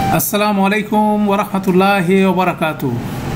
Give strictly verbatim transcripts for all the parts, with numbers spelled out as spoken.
আসসালামু আলাইকুম ওয়া রাহমাতুল্লাহি ওয়া বারাকাতুহু।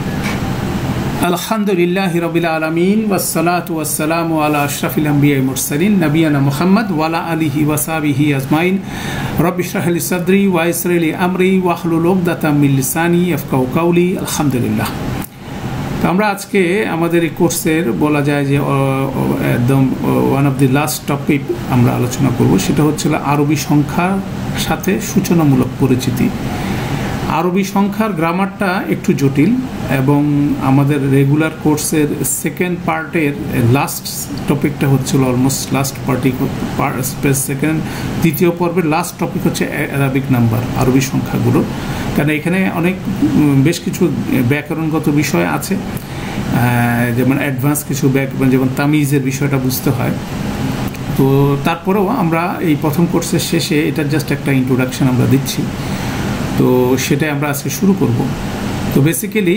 আলহামদুলিল্লাহি রাব্বিল আলামিন ওয়াস সালাতু ওয়াস সালামু আলা আশরাফিল আমবিয়া ওয়াল মুরসালিন নবিয়ানা মুহাম্মদ ওয়া আলা আলিহি ওয়া সাহবিহি আজমাইন। রব্বি ইশরাহ লি সাদরি ওয়া ইয়াসসির লি আমরি ওয়াহলুল উকদাতাম মিন লিসানি ইয়াফকাহু কাওলি। আলহামদুলিল্লাহ। তো আমরা আজকে আমাদের এই কোর্সের বলা যায় যে একদম one of the last topic আমরা আলোচনা করব, সেটা হচ্ছিল আরবি সংখ্যার সাথে সূচনামূলক পরিচিতি। আরবি সংখ্যার গ্রামারটা একটু জটিল এবং আমাদের রেগুলার কোর্সের সেকেন্ড পার্টের লাস্ট টপিকটা হচ্ছিল অলমোস্ট লাস্ট পার্টি সেকেন্ড দ্বিতীয় পর্বের লাস্ট টপিক হচ্ছে অ্যারাবিক নাম্বার, আরবি সংখ্যাগুলো। কারণ এখানে অনেক বেশ কিছু ব্যাকরণগত বিষয় আছে, যেমন অ্যাডভান্স কিছু ব্যাক যেমন তামিজের বিষয়টা বুঝতে হয়। তো তারপরেও আমরা এই প্রথম কোর্সের শেষে এটার জাস্ট একটা ইন্ট্রোডাকশন আমরা দিচ্ছি, তো সেটাই আমরা আজকে শুরু করব। তো বেসিক্যালি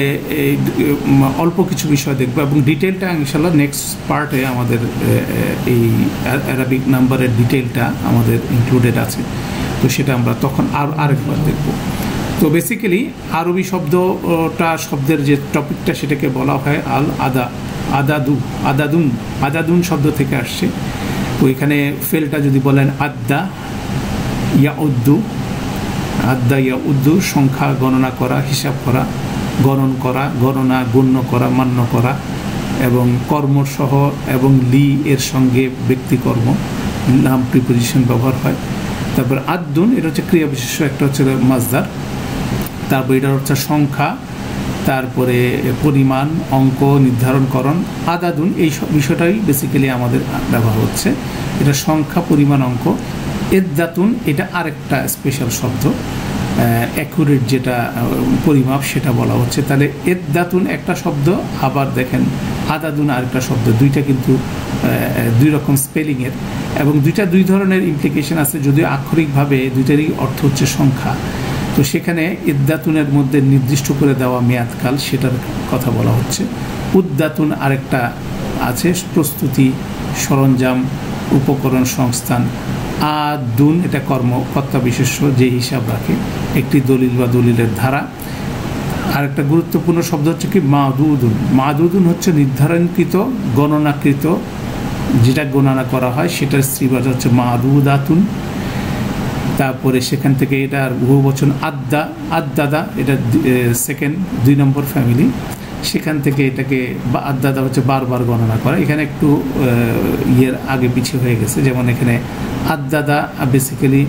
অল্প কিছু বিষয় দেখব এবং ডিটেলটা ইনশাল্লাহ নেক্সট পার্টে আমাদের এই অ্যারাবিক নাম্বারের ডিটেলটা আমাদের ইনক্লুডেড আছে, তো সেটা আমরা তখন আর আরেকবার দেখব। তো বেসিক্যালি আরবি শব্দটা শব্দের যে টপিকটা সেটাকে বলা হয় আল আদা আদাদু আদাদুন আদাদুন শব্দ থেকে আসছে। তো এখানে ফেলটা যদি বলেন আদ্দা ইয়া উদ্দু, আদ্দা ইয়া উদ্দু সংখ্যা গণনা করা, হিসাব করা, গণন করা, গণনা গণ্য করা, মান্য করা, এবং কর্মসহ এবং লি এর সঙ্গে ব্যক্তিকর্ম নাম প্রিপোজিশন ব্যবহার হয়। তারপর আদ্দুন এটা হচ্ছে ক্রিয়া বিশেষ্য, একটা হচ্ছে মাজদার। তারপর এটা হচ্ছে সংখ্যা, তারপরে পরিমাণ, অঙ্ক নির্ধারণকরণ। আদাদুন এই বিষয়টাই বেসিক্যালি আমাদের ব্যবহার হচ্ছে, এটা সংখ্যা, পরিমাণ, অঙ্ক। এদ্দাতুন এটা আরেকটা স্পেশাল শব্দ, অ্যাকুরেট যেটা পরিমাপ সেটা বলা হচ্ছে। তাহলে এদ্দাতুন একটা শব্দ, আবার দেখেন আদাদুন আরেকটা শব্দ, দুইটা কিন্তু দুই রকম স্পেলিংয়ের এবং দুইটা দুই ধরনের ইমপ্লিকেশন আছে, যদিও আক্ষরিকভাবে দুইটারই অর্থ হচ্ছে সংখ্যা। তো সেখানে ইদ্দাতুনের মধ্যে নির্দিষ্ট করে দেওয়া মেয়াদকাল সেটার কথা বলা হচ্ছে। উদ্দাতুন আরেকটা আছে, প্রস্তুতি, সরঞ্জাম, উপকরণ, সংস্থান। আদুন এটা কর্মকর্তা বিশেষ্য, যে হিসাব রাখে একটি দলিল বা দলিলের ধারা। আরেকটা গুরুত্বপূর্ণ শব্দ হচ্ছে কি মাদুদুন। মাদুদুন হচ্ছে নির্ধারণকৃত, গণনাকৃত, যেটা গণনা করা হয় সেটার স্ত্রীবাচক হচ্ছে মাদুদাতুন। তারপরে সেখান থেকে এটার বহুবচন আদ্দা আদ্দাদা, এটা সেকেন্ড দুই নম্বর ফ্যামিলি, সেখান থেকে এটাকে বা আদ্দাদা হচ্ছে বারবার গণনা করা। এখানে একটু ইয়ের আগে পিছিয়ে হয়ে গেছে, যেমন এখানে আদ্দাদা বেসিক্যালি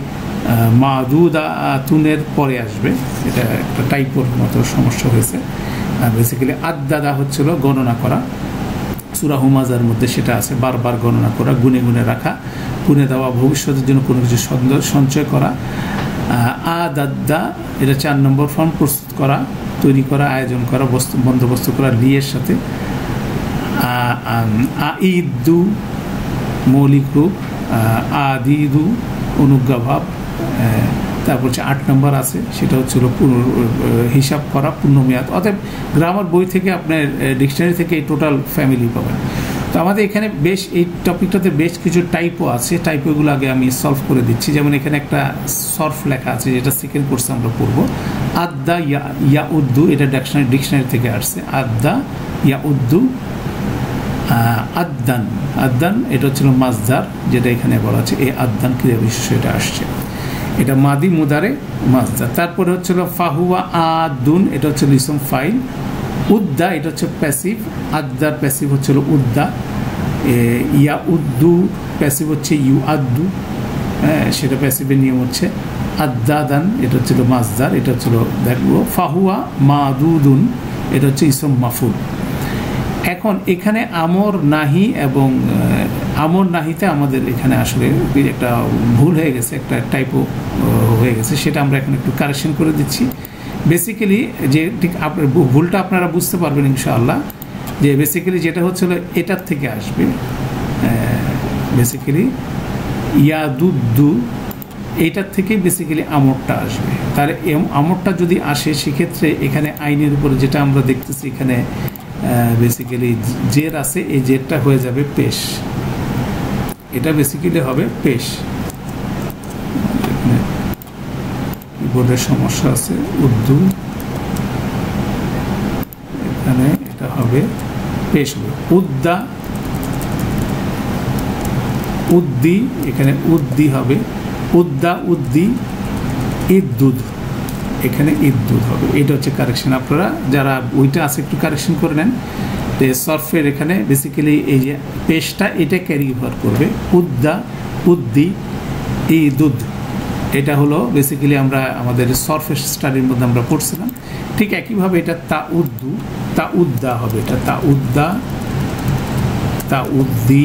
মাদুদা তুনের পরে আসবে, এটা একটা টাইপোর মতো সমস্যা হয়েছে। বেসিক্যালি আদ্দাদা হচ্ছিল গণনা করা, সূরা হুমাজার মধ্যে সেটা আছে, বারবার গণনা করা, গুনে গুনে রাখা, গুনে দেওয়া, ভবিষ্যতের জন্য কোনো কিছু সঞ্চয় করা। আদাদ্দা এটা চার নম্বর ফর্ম, প্রস্তুত করা, তৈরি করা, আয়োজন করা, বস্তু বন্দোবস্ত করা লিয়ের সাথে। আইদু মৌলিক রূপ, আদিদু অনুজ্ঞাভাব। তারপর হচ্ছে আট নম্বর আছে, সেটা হচ্ছিল হিসাব করা, পূর্ণমেয়াদ। অতএব গ্রামার বই থেকে আপনার ডিকশনারি থেকে এই টোটাল ফ্যামিলি পাবেন। তো আমাদের এখানে বেশ এই টপিকটাতে বেশ কিছু টাইপও আছে, টাইপগুলো আগে আমি সলভ করে দিচ্ছি। যেমন এখানে একটা সর্ফ লেখা আছে, যেটা সেকেন্ড কোর্সে আমরা পড়বো। আদ্দা ইয়া ইয়া উদ্দু এটা ডিকশনারি ডিকশনারি থেকে আসছে, আদ্দা ইয়া উদ্দু। আদ্দান আদ্দান এটা হচ্ছিল মাজদার, যেটা এখানে বলা আছে, এই আদ্দান ক্রিয়া বিশেষ্য এটা আসছে, এটা মাদি মুদারে মাজদার। তারপরে হচ্ছিল ফাহুয়া আদুন, এটা হচ্ছে ইসম ফাইল। উদ্দা এটা হচ্ছে প্যাসিভ, আদ্দার প্যাসিভ হচ্ছিল উদ্দা। ইয়া উদ্দু প্যাসিভ হচ্ছে ইউ আদ্দু, হ্যাঁ সেটা প্যাসিভের নিয়ম হচ্ছে। আদ্দাদান এটা হচ্ছিল মাজদার, এটা হচ্ছিল দেখবো। ফাহুয়া মাদুদুন এটা হচ্ছে ইসম মাফুল। এখন এখানে আমর নাহি এবং আমর নাহিতে আমাদের এখানে আসলে একটা ভুল হয়ে গেছে, একটা টাইপো হয়ে গেছে, সেটা আমরা এখন একটু কারেকশন করে দিচ্ছি। বেসিক্যালি যে ঠিক আপনার ভুলটা আপনারা বুঝতে পারবেন ইনশাআল্লাহ, যে বেসিক্যালি যেটা হচ্ছিল এটার থেকে আসবে, বেসিক্যালি ইয়াদুদ্দু এইটার থেকেই বেসিক্যালি আমরটা আসবে। তাহলে আমরটা যদি আসে সেক্ষেত্রে এখানে আইনের উপরে যেটা আমরা দেখতেছি, এখানে বেসিক্যালি জের আছে, এই জেরটা হয়ে যাবে পেশ, এটা বেসিক্যালি হবে পেশ। কিবোর্ডের সমস্যা আছে। উর্দু, এখানে এটা হবে পেশ হবে উদ্দা, উদ্দি, এখানে উদ্দি হবে উদ্দা, উদ্দি, ইদ্দুদ, এখানে ইদ্দুদ হবে। এটা হচ্ছে কারেকশন। আপনারা যারা ওইটা আছে একটু কারেকশন করে নেন। সরফের এখানে বেসিক্যালি এই যে পেশটা এটা ক্যারি ওভার করবে উদ্দা, উদ্দি, ইদ্দুদ। এটা হলো বেসিক্যালি আমরা আমাদের সরফের স্টাডির মধ্যে আমরা পড়ছিলাম। ঠিক একইভাবে এটা তা উদ্দু, তা উদ্দা হবে, এটা তা উদ্দা, তা উদ্দি,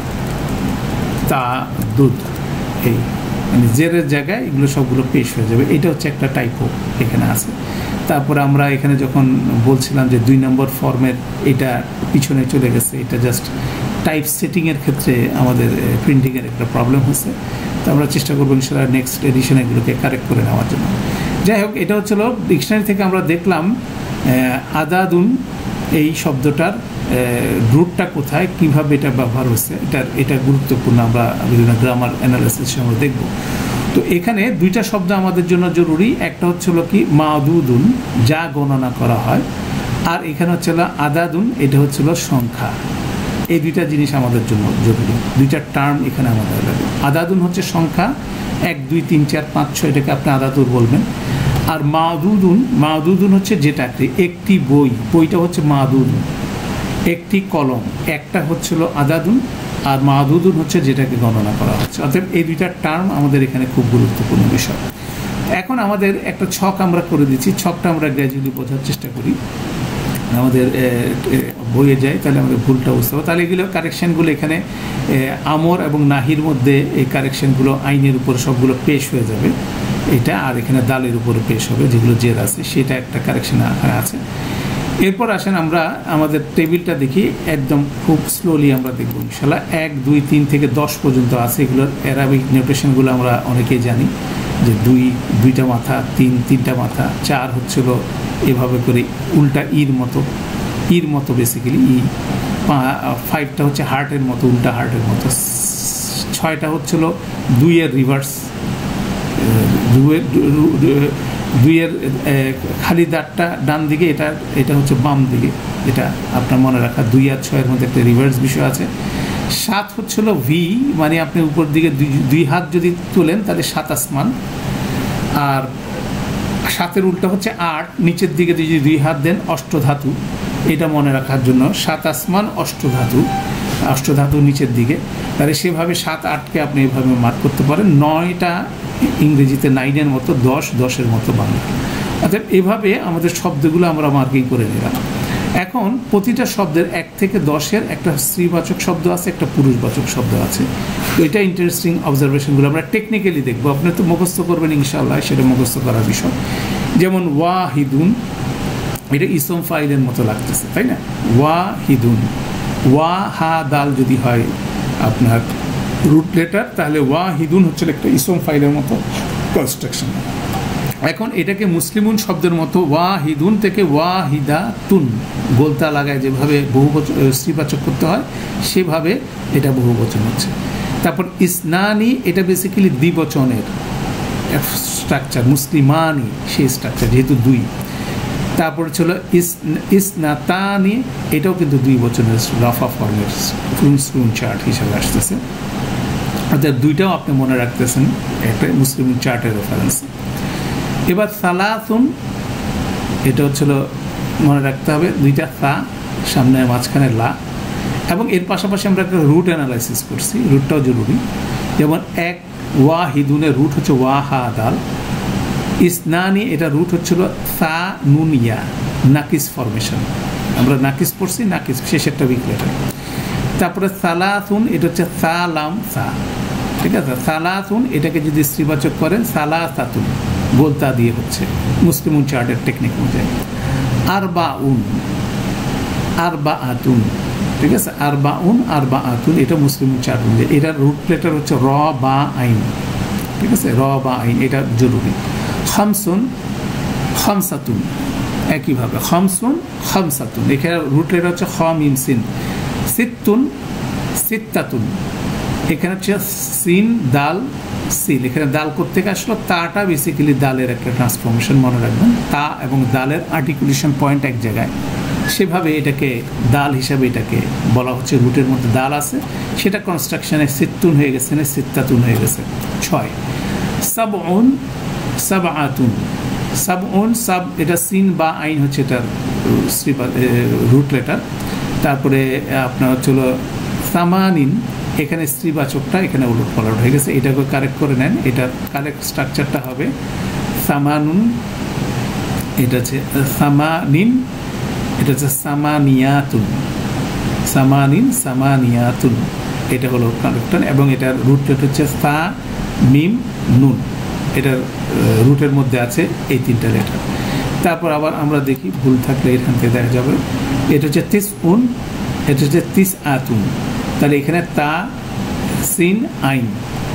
তা দুধ, এই মানে জেরের জায়গায় এগুলো সবগুলো পেশ হয়ে যাবে। এটা হচ্ছে একটা টাইপো এখানে আছে। তারপরে আমরা এখানে যখন বলছিলাম যে দুই নম্বর ফর্মের এটা পিছনে চলে গেছে, এটা জাস্ট টাইপ সেটিংয়ের ক্ষেত্রে আমাদের প্রিন্টিংয়ের একটা প্রবলেম হচ্ছে। তো আমরা চেষ্টা করবো ইনশাআল্লাহ নেক্সট এডিশনে এগুলোকে কারেক্ট করে নেওয়ার জন্য। যাই হোক, এটা হচ্ছিল ডিকশনারি থেকে আমরা দেখলাম আদাদুন এই শব্দটার রুটটা কোথায়, কিভাবে এটা ব্যবহার হচ্ছে, এটার এটা গুরুত্বপূর্ণ। আমরা বিভিন্ন গ্রামার অ্যানালাইসিসে আমরা দেখব। তো এখানে দুইটা শব্দ আমাদের জন্য জরুরি। একটা হচ্ছিল কি মাদুদুন, যা গণনা করা হয়, আর এখানে হচ্ছিল আদাদুন, এটা হচ্ছিল সংখ্যা। এই দুইটা জিনিস আমাদের জন্য জরুরি, দুইটা টার্ম এখানে আমাদের লাগে। আদাদুন হচ্ছে সংখ্যা, এক দুই তিন চার পাঁচ ছয়, এটাকে আপনি আদাদুন বলবেন। আর মাদুদুন, মাদুদুন হচ্ছে যেটাকে একটি বই, বইটা হচ্ছে মাদুদুন। একটি কলম, একটা হচ্ছিল আদাদুন, আর মাদুদুন হচ্ছে যেটাকে গণনা করা হচ্ছে। অর্থাৎ এই দুইটা টার্ম আমাদের এখানে খুব গুরুত্বপূর্ণ বিষয়। এখন আমাদের একটা ছক আমরা করে দিচ্ছি, ছকটা আমরা গ্র্যাজুয়ালি বোঝার চেষ্টা করি। আমাদের বইয়ে যায় তাহলে আমাদের ভুলটা বুঝতে হবে। তাহলে এগুলো কারেকশানগুলো এখানে আমর এবং নাহির মধ্যে এই কারেকশানগুলো আইনের উপর সবগুলো পেশ হয়ে যাবে এটা, আর এখানে দালের উপরে পেশ হবে যেগুলো জের আছে, সেটা একটা কারেকশান আছে। এরপর আসেন আমরা আমাদের টেবিলটা দেখি, একদম খুব স্লোলি আমরা দেখব ইনশাআল্লাহ। এক দুই তিন থেকে দশ পর্যন্ত আছে। এগুলোর অ্যারাবিক নোটেশনগুলো আমরা অনেকেই জানি যে দুই দুইটা মাথা, তিন তিনটা মাথা, চার হচ্ছিল এভাবে করে উল্টা ইর মতো, ইর মতো বেসিক্যালি ই, ফাইভটা হচ্ছে হার্টের মতো, উল্টা হার্টের মতো, ছয়টা হচ্ছিল দুইয়ের রিভার্স, দুইয়ের দুইয়ের খালি দাঁতটা ডান দিকে, এটা এটা হচ্ছে বাম দিকে, এটা আপনার মনে রাখা। দুই আর ছয়ের মধ্যে একটা রিভার্স বিষয় আছে। সাত হচ্ছিল ভি, মানে আপনি উপর দিকে দুই দুই হাত যদি তোলেন তাহলে সাত আসমান, আর সাতের উল্টা হচ্ছে আট, নিচের দিকে যদি দুই হাত দেন অষ্টধাতু, এটা মনে রাখার জন্য সাত আসমান অষ্টধাতু, অষ্টধাতু নিচের দিকে। তাহলে সেভাবে সাত আটকে আপনি এভাবে মার্ক করতে পারেন। নয়টা ইংরেজিতে নাইনের মতো, দশ দশের মতো বাংলা। অর্থাৎ এভাবে আমাদের শব্দগুলো আমরা মার্কিং করে নিলাম। এখন প্রতিটা শব্দের এক থেকে দশের একটা স্ত্রীবাচক শব্দ আছে, একটা পুরুষবাচক শব্দ আছে। তো এটা ইন্টারেস্টিং অবজারভেশনগুলো আমরা টেকনিক্যালি দেখবো। আপনি তো মুখস্থ করবেন ইনশাআল্লাহ, সেটা মুখস্থ করার বিষয়। যেমন ওয়াহিদুন, এটা ইসম ফাইলের মতো লাগতেছে, তাই না? ওয়াহিদুন, ওয়া হা দাল যদি হয় আপনার রুট লেটার, তাহলে ওয়াহিদুন হচ্ছে একটা ইসম ফাইলের মতো কনস্ট্রাকশন। এখন এটাকে মুসলিমুন শব্দের মতো ওয়াহিদুন থেকে ওয়াহিদা তুন গোলতা লাগায় যেভাবে বহুবচন স্ত্রীবাচক করতে হয়, সেভাবে এটা বহুবচন হচ্ছে। তারপর ইসনানি, এটা বেসিক্যালি দ্বিবচনের স্ট্রাকচার, মুসলিমানি সেই স্ট্রাকচার, যেহেতু দুই। তারপর ছিল ইস ইসনাতানি, এটাও কিন্তু দুই বচনের রাফা ফর্মের স্লুন চার্ট হিসাবে আসতেছে। অর্থাৎ দুইটাও আপনি মনে রাখতেছেন, একটা মুসলিম চার্টের রেফারেন্স। এবার সালাতুন, এটা হচ্ছিল মনে রাখতে হবে দুইটা সা, সামনে মাঝখানে লা, এবং এর পাশাপাশি আমরা একটা রুট অ্যানালাইসিস করছি, রুটটাও জরুরি। যেমন এক ওয়াহিদুনের রুট হচ্ছে ওয়াহা দাল। ইসনানি, এটা রুট হচ্ছিল সা নুনিয়া, নাকিস ফরমেশন, আমরা নাকিস পড়ছি, নাকিস শেষেরটা উইক লেটার। তারপরে সালাতুন, এটা হচ্ছে সালাম সা, ঠিক আছে? সালাতুন এটাকে যদি স্ত্রীবাচক করেন সালাসাতুন গোলতা দিয়ে হচ্ছে মুসলিম চার্টের টেকনিক অনুযায়ী। আরবা উন, আরবা আতুন, ঠিক আছে? আরবা উন, আরবা আতুন, এটা মুসলিম চার্ট অনুযায়ী। এটার রুট লেটার হচ্ছে র বা আইন, ঠিক আছে? র বা আইন, এটা জরুরি। খামসুন, খামসাতুন, একইভাবে খামসুন, খামসাতুন, এখানে রুট লেটার হচ্ছে খ মিম সিন। সিত্তুন, সিত্তাতুন, এখানে হচ্ছে সিন দাল সিল, এখানে দাল করতে আসলো, তাটা বেসিক্যালি দালের একটা ট্রান্সফরমেশন, মনে রাখবেন তা এবং দালের আর্টিকুলেশন পয়েন্ট এক জায়গায়, সেভাবে এটাকে দাল হিসাবে এটাকে বলা হচ্ছে। রুটের মধ্যে দাল আছে, সেটা কনস্ট্রাকশনে সিত্তুন হয়ে গেছে না সিত্তাতুন হয়ে গেছে। ছয় সাবউন সাবআতুন, সাবউন সাব এটা সিন বা আইন হচ্ছে এটার রুট লেটার। তারপরে আপনার হচ্ছিল সামানিন, এখানে স্ত্রীবাচকটা এখানে উলট পালট হয়ে গেছে, এটাকে কারেক্ট করে নেন। এটার কারেক্ট স্ট্রাকচারটা হবে সামানুন, এটা হচ্ছে সামানিন, এটা হচ্ছে সামানিয়াতুন, সামানিন সামানিয়াতুন, এটা হলো কারেক্ট। এবং এটার রুট লেটার হচ্ছে সা মিম নুন, এটার রুটের মধ্যে আছে এই তিনটা লেটার। তারপর আবার আমরা দেখি ভুল থাকলে এখান থেকে দেখা যাবে, এটা হচ্ছে তিস উন, এটা হচ্ছে তিস আতুন, তাহলে এখানে তা সিন আইন।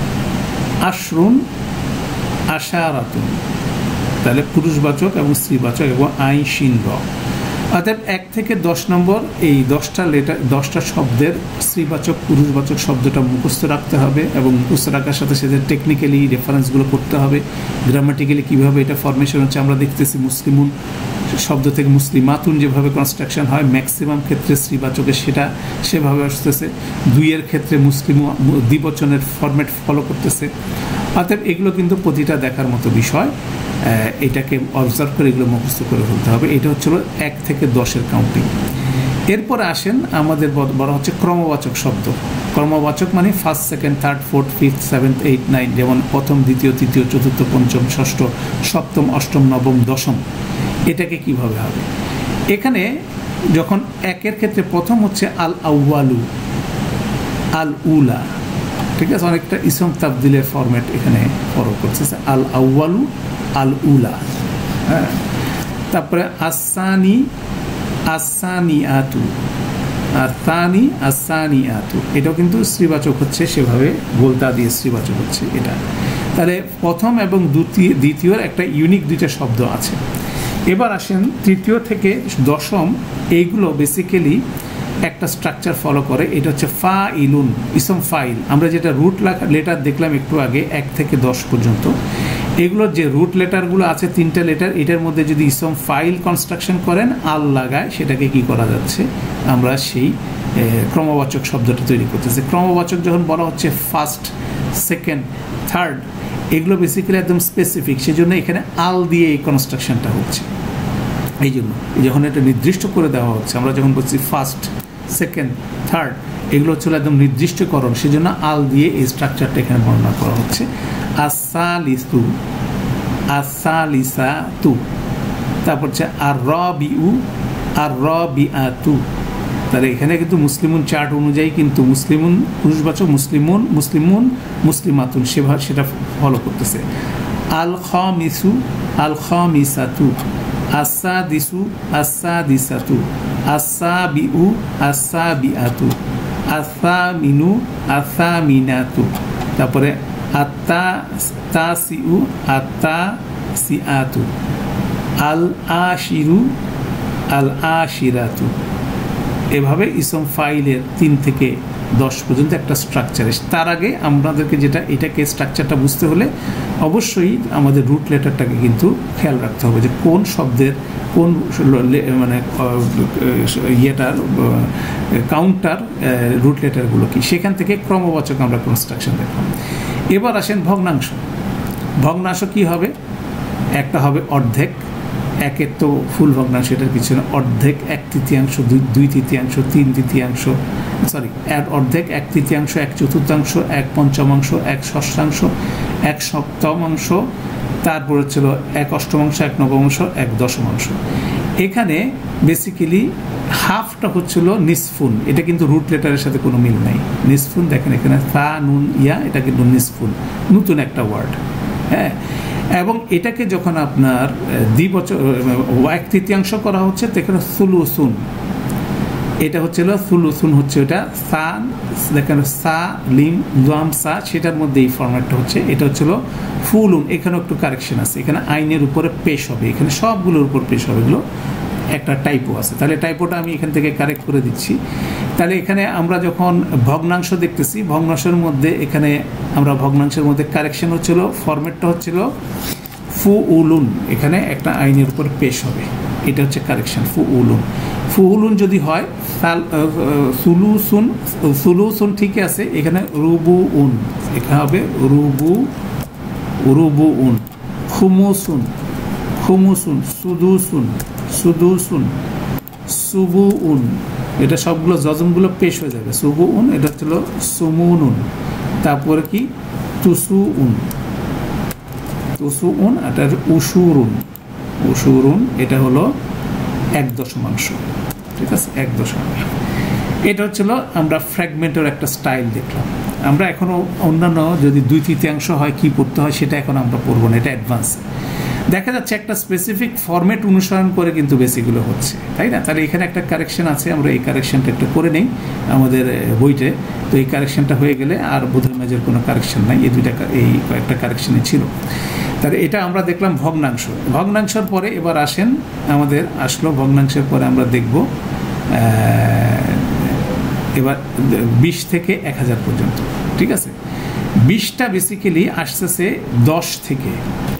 আশরুন আশারাতুন, তাহলে পুরুষবাচক এবং স্ত্রীবাচক এবং আইন শিন র। অর্থাৎ এক থেকে দশ নম্বর এই দশটা লেটার দশটা শব্দের স্ত্রীবাচক পুরুষবাচক শব্দটা মুখস্থ রাখতে হবে, এবং মুখস্থ রাখার সাথে সাথে টেকনিক্যালি রেফারেন্সগুলো করতে হবে, গ্রামাটিক্যালি কীভাবে এটা ফরমেশন হচ্ছে। আমরা দেখতেছি মুসলিমুন শব্দ থেকে মুসলিমাতুন যেভাবে কনস্ট্রাকশন হয় ম্যাক্সিমাম ক্ষেত্রে স্ত্রীবাচকের সেটা সেভাবে আসতেছে, দুইয়ের ক্ষেত্রে মুসলিম দ্বিবচনের ফরম্যাট ফলো করতেছে। অর্থাৎ এগুলো কিন্তু প্রতিটা দেখার মতো বিষয়, এটাকে অবজার্ভ করে এগুলো মুখস্থ করে ফেলতে হবে। এটা হচ্ছিল এক থেকে দশের কাউন্টিং। এরপরে আসেন আমাদের বলা হচ্ছে ক্রমবাচক শব্দ। ক্রমবাচক মানে first second third fourth fifth seventh eight nine, যেমন প্রথম দ্বিতীয় তৃতীয় চতুর্থ পঞ্চম ষষ্ঠ সপ্তম অষ্টম নবম দশম। এটাকে কিভাবে হবে? এখানে যখন একের ক্ষেত্রে প্রথম হচ্ছে আল আউয়ালু, আল উলা, ঠিক আছে, অনেকটা ইসম তাবদিলের ফরম্যাট এখানে ফলো করতেছে, আল আউয়ালু আল উলা। হ্যাঁ, তারপরে আসানি আসানি আতু, আসানি আসানি আতু, এটাও কিন্তু স্ত্রীবাচক হচ্ছে, সেভাবে গোলতা দিয়ে স্ত্রীবাচক হচ্ছে এটা। তাহলে প্রথম এবং দ্বিতীয় দ্বিতীয়র একটা ইউনিক দুইটা শব্দ আছে। এবার আসেন তৃতীয় থেকে দশম, এইগুলো বেসিক্যালি একটা স্ট্রাকচার ফলো করে, এটা হচ্ছে ফা ইলুন ইসম ফাইল। আমরা যেটা রুট লেটার দেখলাম একটু আগে এক থেকে দশ পর্যন্ত, এগুলোর যে রুট লেটারগুলো আছে তিনটা লেটার, এটার মধ্যে যদি ইসম ফাইল কনস্ট্রাকশন করেন আল লাগায়, সেটাকে কি করা যাচ্ছে, আমরা সেই ক্রমবাচক শব্দটা তৈরি করতেছি। ক্রমবাচক যখন বলা হচ্ছে ফার্স্ট সেকেন্ড থার্ড, এগুলো বেসিক্যালি একদম স্পেসিফিক, সেজন্য এখানে আল দিয়ে এই কনস্ট্রাকশনটা হচ্ছে। এই জন্য যখন এটা নির্দিষ্ট করে দেওয়া হচ্ছে, আমরা যখন বলছি ফার্স্ট সেকেন্ড থার্ড, এগুলো হচ্ছে একদম নির্দিষ্টকরণ, সেজন্য আল দিয়ে এই স্ট্রাকচারটা এখানে বর্ণনা করা হচ্ছে। আসালিসু আসালিসাতু, তারপর হচ্ছে আর র বিউ আর র বিআতু। তাহলে এখানে কিন্তু মুসলিমুন চার্ট অনুযায়ী কিন্তু মুসলিমুন পুরুষবাচক, মুসলিমুন মুসলিমুন মুসলিমাতুন সেভাবে সেটা ফলো করতেছে। আল খামিসু আল খামিসাতু, আসাদিসু আসাদিসাতু, আসাবিউ আসাবিআতু, আসামিনু আসামিনাতু, তারপরে আত্তা তাসিউ আত্তা সিআতু, আল আশিরু আল আশিরাতু। এভাবে ইসম ফাইলের তিন থেকে দশ পর্যন্ত একটা স্ট্রাকচার। তার আগে আমাদেরকে যেটা এটাকে স্ট্রাকচারটা বুঝতে হলে অবশ্যই আমাদের রুট লেটারটাকে কিন্তু খেয়াল রাখতে হবে, যে কোন শব্দের কোন মানে ইয়েটার কাউন্টার রুট লেটারগুলো কি, সেখান থেকে ক্রমবাচক আমরা কনস্ট্রাকশন দেখলাম। এবার আসেন ভগ্নাংশ। ভগ্নাংশ কি হবে? একটা হবে অর্ধেক, একের তো ফুল ভগ্নাংশ, এটার কিছু না, অর্ধেক এক তৃতীয়াংশ দুই দুই তৃতীয়াংশ তিন তৃতীয়াংশ সরি এক অর্ধেক এক তৃতীয়াংশ এক চতুর্থাংশ এক পঞ্চমাংশ এক ষষ্ঠাংশ এক সপ্তমাংশ, তারপর হচ্ছিল এক অষ্টমাংশ এক নবমাংশ এক দশমাংশ। এখানে বেসিক্যালি হাফটা হচ্ছিল নিসফুন, এটা কিন্তু রুট লেটারের সাথে কোনো মিল নাই। নিসফুন দেখেন এখানে সা নুন ইয়া, এটা কিন্তু নিসফুন, নতুন একটা ওয়ার্ড। হ্যাঁ, এবং এটাকে যখন আপনার দ্বিবচন এক তৃতীয়াংশ করা হচ্ছে, সেখানে সুলুসুন, এটা হচ্ছিল সুলুসুন হচ্ছে ওটা সা, দেখেন সা লিম লাম সা, সেটার মধ্যে এই ফরম্যাটটা হচ্ছে। এটা হচ্ছিল ফুলুন, এখানেও একটু কারেকশন আছে, এখানে আইনের উপরে পেশ হবে, এখানে সবগুলোর উপর পেশ হবে, এগুলো একটা টাইপো আছে, তাহলে টাইপোটা আমি এখান থেকে কারেক্ট করে দিচ্ছি। তাহলে এখানে আমরা যখন ভগ্নাংশ দেখতেছি, ভগ্নাংশের মধ্যে এখানে আমরা ভগ্নাংশের মধ্যে কারেকশন হচ্ছিল, ফরম্যাটটা হচ্ছিল ফু উলুন, এখানে একটা আইনের উপর পেশ হবে, এটা হচ্ছে কারেকশন ফু উলুন। ফু উলুন যদি হয় সুলুসুন, সুলুসুন ঠিক আছে, এখানে রুবু উন, এখানে হবে রুবু রুবু উন। খুমুসুন খুমুসুন, সুদুসুন সুদুসুন, সুবু উন, এটা সবগুলো জজমগুলো পেশ হয়ে যাবে। সুবু উন এটা হচ্ছিল সুমুনুন। তারপরে কি তুসু উন, তুসু উন, এটা উসুরুন, উসুরুন এটা হলো এক দশমাংশ, ঠিক আছে, এক দশমাংশ। এটা হচ্ছিল আমরা ফ্র্যাগমেন্টের একটা স্টাইল দেখলাম। আমরা এখনও অন্যান্য যদি দুই তৃতীয়াংশ হয় কি পড়তে হয় সেটা এখন আমরা পড়বো না, এটা অ্যাডভান্স। দেখা যাচ্ছে একটা স্পেসিফিক ফরম্যাট অনুসরণ করে কিন্তু বেসিকগুলো হচ্ছে, তাই না? তাহলে এখানে একটা কারেকশন আছে, আমরা এই কারেকশনটা একটু করে নেই আমাদের বইতে। তো এই কারেকশনটা হয়ে গেলে আর বোধহয় মেজর কোনো কারেকশন নাই, এই দুইটা এই কয়েকটা কারেকশনই ছিল। তাহলে এটা আমরা দেখলাম ভগ্নাংশ। ভগ্নাংশের পরে এবার আসেন আমাদের আসলো ভগ্নাংশের পরে আমরা দেখব এবার বিশ থেকে এক হাজার পর্যন্ত, ঠিক আছে। বিশটা বেসিক্যালি আসতেছে দশ থেকে,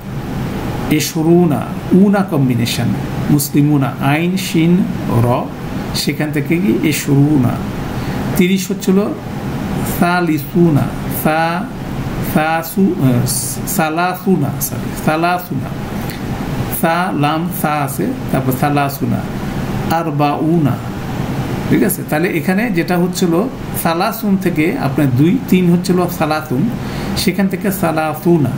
এশরুনা উনা কম্বিনেশন, মুসলিমুনা আইন শিন র, সেখান থেকে কি এশরুনা। তিরিশ হচ্ছিল সালিসুনা, সা সাসু সালাসুনা, সরি সালাসুনা, সা লাম সা আছে, তারপর সালাসুনা। আরবাউনা, ঠিক আছে। তাহলে এখানে যেটা হচ্ছিল সালাসুন থেকে আপনার দুই তিন হচ্ছিল সালাসুন, সেখান থেকে সালাসুনা।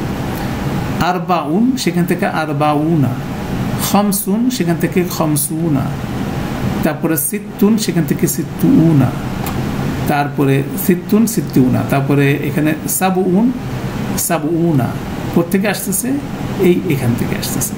আরবাউন সেখান থেকে আরবাউনা। খমসুন সেখান থেকে খমসুনা। তারপরে সিত্তুন সেখান থেকে সিত্তুনা। তারপরে সিত্তুন সিত্তুনা। তারপরে এখানে সাবউন সাবউনা। প্রত্যেকে আসতেছে এই এখান থেকে আসতেছে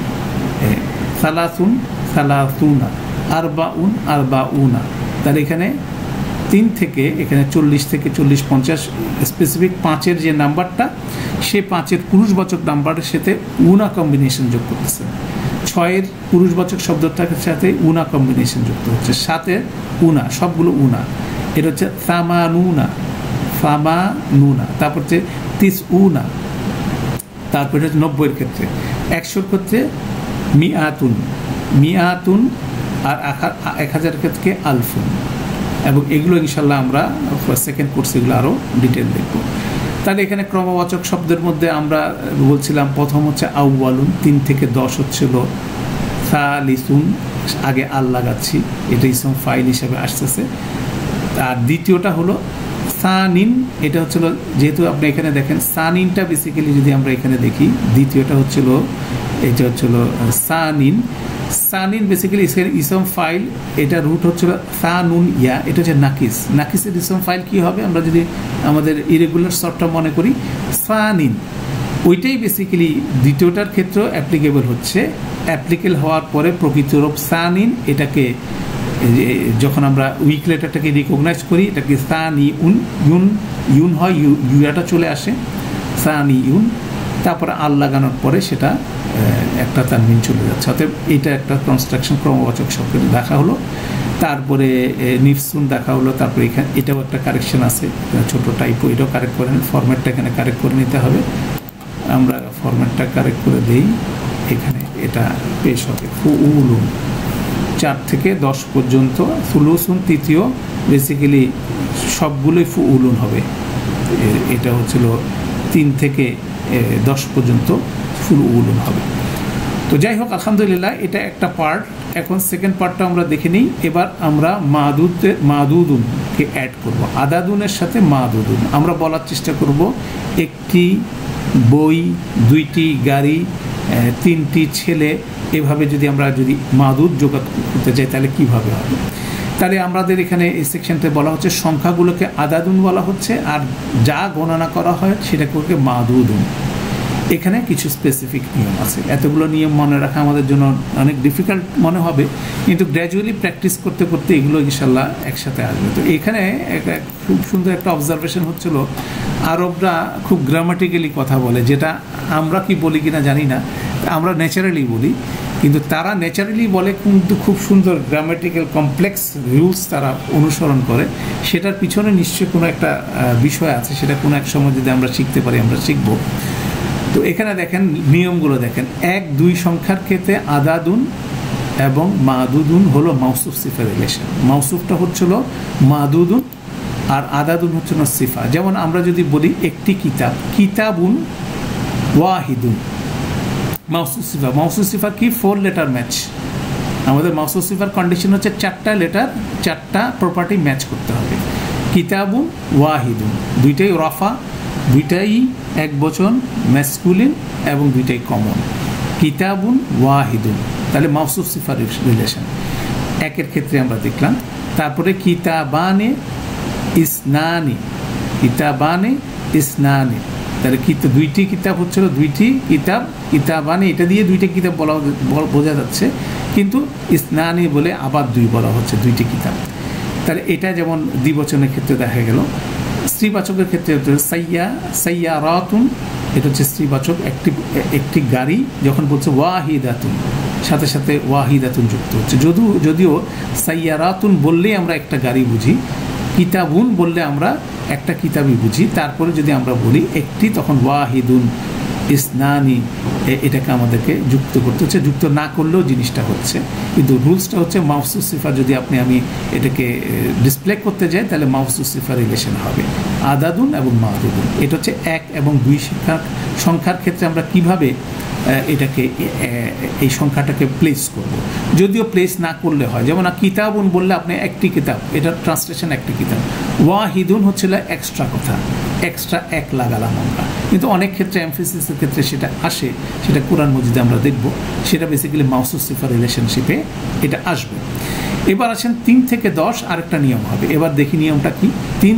সালাসুন সালাসুনা, আরবাউন আরবাউনা। তাহলে এখানে তিন থেকে এখানে চল্লিশ থেকে চল্লিশ পঞ্চাশ স্পেসিফিক পাঁচের যে নাম্বারটা, সে পাঁচের পুরুষবাচক নাম্বারের সাথে উনা কম্বিনেশন যোগ করতেছে। ছয়ের পুরুষবাচক শব্দটার সাথে উনা কম্বিনেশন যুক্ত হচ্ছে, সাথে উনা, সবগুলো উনা। এটা হচ্ছে সামানুনা, সামানুনা। তারপর হচ্ছে তিস উনা। তারপরে হচ্ছে নব্বইয়ের ক্ষেত্রে, একশোর ক্ষেত্রে মিয়াতুন, মিয়াতুন, আর এক হাজার ক্ষেত্রে আলফুন। এবং এগুলো ইনশাল্লাহ আমরা সেকেন্ড কোর্সে এগুলো আরও ডিটেল দেখব। তাহলে এখানে ক্রমবাচক শব্দের মধ্যে আমরা বলছিলাম প্রথম হচ্ছে আউয়ালুন, তিন থেকে দশ হচ্ছিল সালিসুন, আগে আল লাগাচ্ছি, এটা ইসম ফাইল হিসাবে আসতেছে। আর দ্বিতীয়টা হলো সানিন, এটা হচ্ছিল যেহেতু আপনি এখানে দেখেন সানিনটা বেসিক্যালি যদি আমরা এখানে দেখি, দ্বিতীয়টা হচ্ছিল এটা হচ্ছিল সানিন। সানিন বেসিক্যালি ইসম ফাইল, এটা রুট হচ্ছিল সানুন ইয়া, এটা হচ্ছে নাকিস। নাকিসের ইসম ফাইল কি হবে আমরা যদি আমাদের ইরেগুলার শর্টটা মনে করি, সানিন, ওইটাই বেসিক্যালি দ্বিতীয়টার ক্ষেত্রেও অ্যাপ্লিকেবল হচ্ছে। অ্যাপ্লিকেবল হওয়ার পরে প্রকৃত রূপ সানিন, এটাকে যখন আমরা উইক লেটারটাকে রিকগনাইজ করি, এটাকে সানি উন, ইউন ইউন হয়, ইউ ইউটা চলে আসে, সানি ইউন। তারপরে আল লাগানোর পরে সেটা একটা তানবিন চলে যাচ্ছে। অতএব এটা একটা কনস্ট্রাকশন ক্রমবাচক শব্দ দেখা হলো। তারপরে নিফসুন দেখা হলো। তারপরে এখানে এটাও একটা কারেকশন আছে, ছোটো টাইপও, এটাও কারেক্ট করে নিন, ফরম্যাটটা এখানে কারেক্ট করে নিতে হবে। আমরা ফরম্যাটটা কারেক্ট করে দিই, এখানে এটা পেশ হবে ফুউলুন, চার থেকে দশ পর্যন্ত। ফুলুসুন তৃতীয়, বেসিক্যালি সবগুলোই ফুউলুন হবে। এটা হচ্ছিল তিন থেকে দশ পর্যন্ত ফুলউলুন হবে। তো যাই হোক, আলহামদুলিল্লাহ এটা একটা পার্ট। এখন সেকেন্ড পার্টটা আমরা দেখে নিই। এবার আমরা মাদুদে মাদুদুনকে অ্যাড করব, আদাদুনের সাথে মাদুদুন। আমরা বলার চেষ্টা করব একটি বই, দুইটি গাড়ি, তিনটি ছেলে, এভাবে যদি আমরা যদি মাদুদ যোগ করতে চাই তাহলে কীভাবে হবে। তাহলে আমাদের এখানে এই সেকশনতে বলা হচ্ছে সংখ্যাগুলোকে আদাদুন বলা হচ্ছে, আর যা গণনা করা হয় সেটাকে মাদুদুন। এখানে কিছু স্পেসিফিক নিয়ম আছে। এতগুলো নিয়ম মনে রাখা আমাদের জন্য অনেক ডিফিকাল্ট মনে হবে, কিন্তু গ্র্যাজুয়ালি প্র্যাকটিস করতে করতে এগুলো ইনশাল্লাহ একসাথে আসবে। তো এখানে একটা খুব সুন্দর একটা অবজারভেশন হচ্ছিল, আরবরা খুব গ্রামাটিক্যালি কথা বলে, যেটা আমরা কি বলি কিনা জানি না, আমরা ন্যাচারালি বলি, কিন্তু তারা ন্যাচারালি বলে কিন্তু খুব সুন্দর গ্রামাটিক্যাল কমপ্লেক্স রুলস তারা অনুসরণ করে, সেটার পিছনে নিশ্চয়ই কোনো একটা বিষয় আছে, সেটা কোনো এক সময় যদি আমরা শিখতে পারি আমরা শিখব। তো এখানে দেখেন নিয়মগুলো দেখেন, এক দুই সংখ্যার ক্ষেত্রে আদাদুন এবং মাদুদুন হলো মাউসুফ সিফা রিলেশন। মাউসুফটা হচ্ছিল মাদুদুন আর আদাদুন হচ্ছিল সিফা। যেমন আমরা যদি বলি একটি কিতাব, কিতাবুন ওয়াহিদুন, মাউসুফ সিফা। মাউসুফ সিফা কি? Four letter match. আমাদের মাউসুফ সিফার কন্ডিশন হচ্ছে চারটা লেটার, চারটা প্রপার্টি ম্যাচ করতে হবে। কিতাবুন ওয়াহিদুন, দুইটাই রফা, দুইটাই এক বচন ম্যাসকুলিন এবং দুইটাই কমন। কিতাবুন ওয়াহিদুন, তাহলে মাউসুফ সিফার রিলেশন একের ক্ষেত্রে আমরা দেখলাম। তারপরে কিতাবানে ইসনানি, কিতাবানে ইসনানি, তাহলে কিতাব দুইটি কিতাব হচ্ছিল দুইটি কিতাব, কিতাবানে এটা দিয়ে দুইটা কিতাব বলা বোঝা যাচ্ছে, কিন্তু ইসনানি বলে আবার দুই বলা হচ্ছে, দুইটি কিতাব। তাহলে এটা যেমন দ্বিবচনের ক্ষেত্রে দেখা গেল। স্ত্রীবাচকের ক্ষেত্রে হচ্ছে সাইয়া সাইয়ারাতুন, এটা হচ্ছে স্ত্রীবাচক, একটি একটি গাড়ি। যখন বলছে ওয়াহিদাতুন, সাথে সাথে ওয়াহিদাতুন যুক্ত হচ্ছে। যদিও যদিও সাইয়ারাতুন বললেই আমরা একটা গাড়ি বুঝি, কিতাবুন বললে আমরা একটা কিতাবই বুঝি। তারপরে যদি আমরা বলি একটি, তখন ওয়াহিদুন ইসনানি এটাকে আমাদেরকে যুক্ত করতে হচ্ছে। যুক্ত না করলেও জিনিসটা হচ্ছে, কিন্তু রুলসটা হচ্ছে মাউসুফ সিফা। যদি আপনি আমি এটাকে ডিসপ্লে করতে যাই তাহলে মাউসুফ সিফা রিলেশন হবে আদাদুন এবং মাদুদুন। এটা হচ্ছে এক এবং দুই সংখ্যার সংখ্যার ক্ষেত্রে আমরা কিভাবে এটাকে এই সংখ্যাটাকে প্লেস করব। যদিও প্লেস না করলে হয়, যেমন কিতাবুন বললে আপনি একটি কিতাব, এটার ট্রান্সলেশন একটি কিতাব। ওয়াহিদুন হচ্ছিল এক্সট্রা কথা, এক্সট্রা এক লাগালাম আমরা, কিন্তু অনেক ক্ষেত্রে এমফেসিসের ক্ষেত্রে সেটা আসে, সেটা কোরআন মজিদে আমরা দেখব। সেটা বেসিক্যালি মাউসুফ সিফা রিলেশনশিপে এটা আসবে। এবার আসেন তিন থেকে দশ, আরেকটা নিয়ম হবে। এবার দেখি নিয়মটা কি। তিন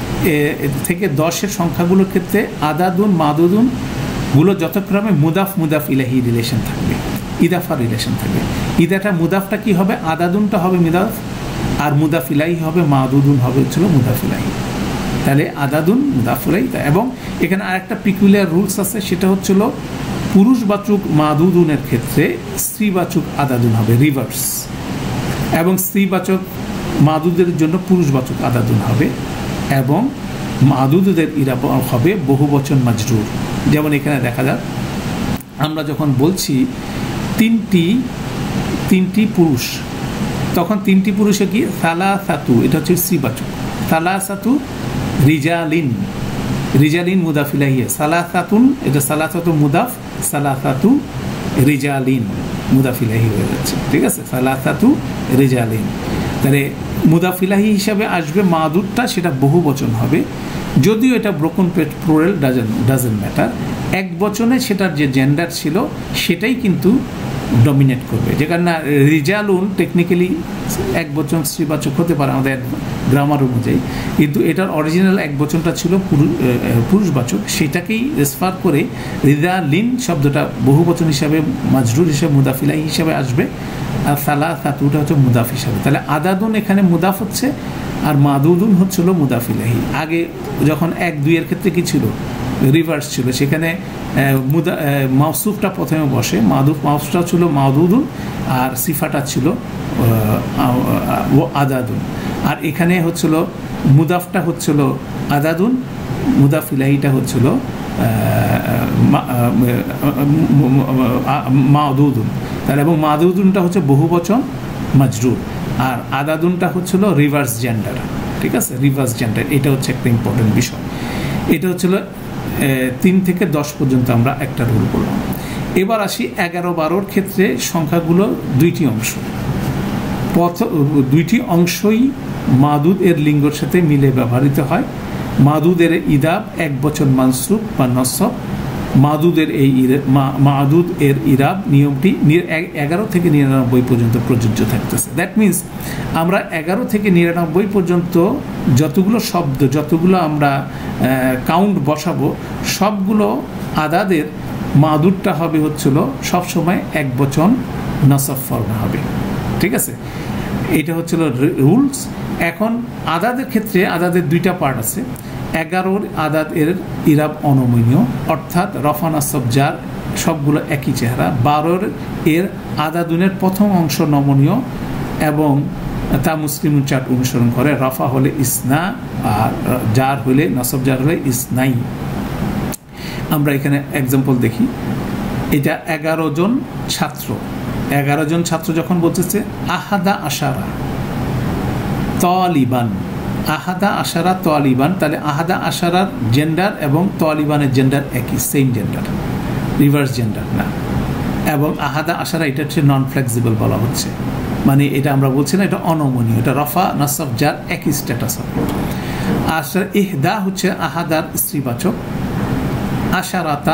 থেকে দশের সংখ্যাগুলোর ক্ষেত্রে আদাদুন মাদুদুন গুলো যথাক্রমে মুদাফ মুদাফ ইলাহি রিলেশন থাকবে, ইদাফা রিলেশন থাকবে। ইদাটা মুদাফটা কি হবে? আদাদুনটা হবে মুদাফ, আর মুদাফ ইলাহি হবে মাদুদুন হবে হচ্ছিল মুদাফ ইলাহি। তাহলে আদাদুন মুদাফ ইলাহি। এবং এখানে আরেকটা পিকুলিয়ার রুলস আছে, সেটা হচ্ছিল পুরুষবাচক মাদুদুনের ক্ষেত্রে স্ত্রীবাচক আদাদুন হবে রিভার্স, এবং স্ত্রীবাচক মাদুদের জন্য পুরুষবাচক আদাদুন হবে, এবং মাদুদদের ইরাব হবে বহুবচন মাজরুর। যেমন এখানে দেখা যাক, আমরা যখন বলছি তিনটি তিনটি পুরুষ, তখন তিনটি পুরুষে কি সালাসাতু, এটা হচ্ছে স্ত্রীবাচক। সালাসাতু রিজালিন, রিজালিন মুদাফ ইলাইহি, সালাসাতুন এটা সালাসাতু মুদাফ, সালাসাতু রিজালিন মুদাফ ইলাইহি হয়ে যাচ্ছে, ঠিক আছে? সালাসাতু রিজালিন, তাহলে মুদাফ ইলাইহি হিসাবে আসবে মাদুদটা, সেটা বহু বচন হবে। যদিও এটা broken plural doesn doesn't matter, এক বচনে সেটার যে জেন্ডার ছিল সেটাই কিন্তু ডমিনেট করবে। যে কারণে রিজালুন টেকনিক্যালি এক বচন স্ত্রীবাচক হতে পারে আমাদের গ্রামার অনুযায়ী, কিন্তু এটার অরিজিনাল এক বচনটা ছিল পুরুষবাচক, সেটাকেই রেসফার করে রিজালিন শব্দটা বহু বচন হিসাবে মাজরুর হিসাবে মুদাফ ইলাইহি হিসাবে আসবে, আর সালাসাতুটা হচ্ছে মুদাফ হিসাবে। তাহলে আদাদুন এখানে মুদাফ হচ্ছে, আর মাদুদুন হচ্ছিল মুদাফ ইলাইহি। আগে যখন এক দুইয়ের ক্ষেত্রে কি ছিল? রিভার্স ছিল, সেখানে মুদা মাউসুফটা প্রথমে বসে, মাদুফ মাউসুফটা ছিল মাদুদুন আর সিফাটা ছিল আদাদুন। আর এখানে হচ্ছিল মুদাফটা হচ্ছিল আদাদুন, মুদাফ ইলাইহিটা হচ্ছিল মাদুদুন। তাহলে এবং মাদুদুনটা হচ্ছে বহুবচন মাজরুর, আর আদাদুনটা হচ্ছিল রিভার্স জেন্ডার, ঠিক আছে? রিভার্স জেন্ডার, এটা হচ্ছে একটা ইম্পর্টেন্ট বিষয়। এটা হচ্ছিল তিন থেকে দশ পর্যন্ত আমরা একটা রুল করলাম। এবার আসি এগারো বারোর ক্ষেত্রে সংখ্যাগুলো দুইটি অংশ, পথ দুইটি অংশই মাদুদ এর লিঙ্গর সাথে মিলে ব্যবহৃত হয়। মাদুদের ইদাব এক বচন মানসুব বা নসব, মাদুদের এই মাদুদ এর ইরাব নিয়মটি এগারো থেকে নিরানব্বই পর্যন্ত প্রযোজ্য থাকতেছে। দ্যাট মিনস আমরা এগারো থেকে নিরানব্বই পর্যন্ত যতগুলো শব্দ, যতগুলো আমরা কাউন্ট বসাবো, সবগুলো আদাদের মাদুদটা হবে হচ্ছিল সবসময় এক বচন নসব ফর্মে হবে, ঠিক আছে? এটা হচ্ছিল রুলস। এখন আদাদের ক্ষেত্রে আদাদের দুইটা পার্ট আছে। এগারোর আদাদ এর ইরাব অনমনীয়, অর্থাৎ রফা নাসব জার সবগুলো একই চেহারা। বারোর এর আদাদুনের প্রথম অংশ নমনীয় এবং তা মুসলিম চার্ট অনুসরণ করে। রফা হলে ইসনা আর জার হলে নসব জার হলে ইসনাই। আমরা এখানে এক্সাম্পল দেখি। এটা এগারো জন ছাত্র, এগারো জন ছাত্র যখন বলতেছে আহাদা আশারা তালিবান, আহাদা আশারা তালিবান, তাহলে আহাদা আশারার জেন্ডার এবং তালিবানের জেন্ডার একই, সেম জেন্ডার, রিভার্স জেন্ডার না। এবং আহাদা আশারা এটা হচ্ছে নন ফ্লেক্সিবল বলা হচ্ছে, মানে এটা আমরা বলছি না এটা অনমনীয়, এটা রফা নাসব জার একই স্ট্যাটাস হবে। আশার ইহদা হচ্ছে আহাদার স্ত্রীবাচক, আশারাতা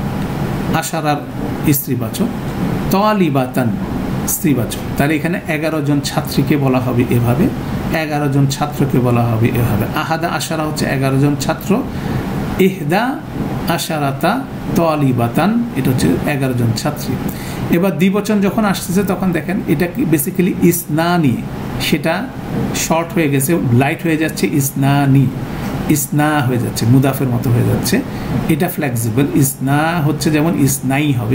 আশারার স্ত্রীবাচক, তালিবাতান স্ত্রীবাচক। তাহলে এখানে এগারো জন ছাত্রীকে বলা হবে এভাবে, এগারো জন ছাত্রকে বলা হবে এভাবে। আহাদা আশারা হচ্ছে এগারো জন ছাত্র, ইহদা আশারাতা তালিবাতান এটা হচ্ছে এগারো জন ছাত্রী। এবার দ্বিবচন যখন আসতেছে তখন দেখেন এটা কি বেসিক্যালি ইসনানি, সেটা শর্ট হয়ে গেছে, লাইট হয়ে যাচ্ছে, ইসনানি ইসনা হয়ে যাচ্ছে, মুদাফের মতো হয়ে যাচ্ছে। এটা ফ্লেক্সিবল। ইসনা হচ্ছে যেমন ইসনাই হবে,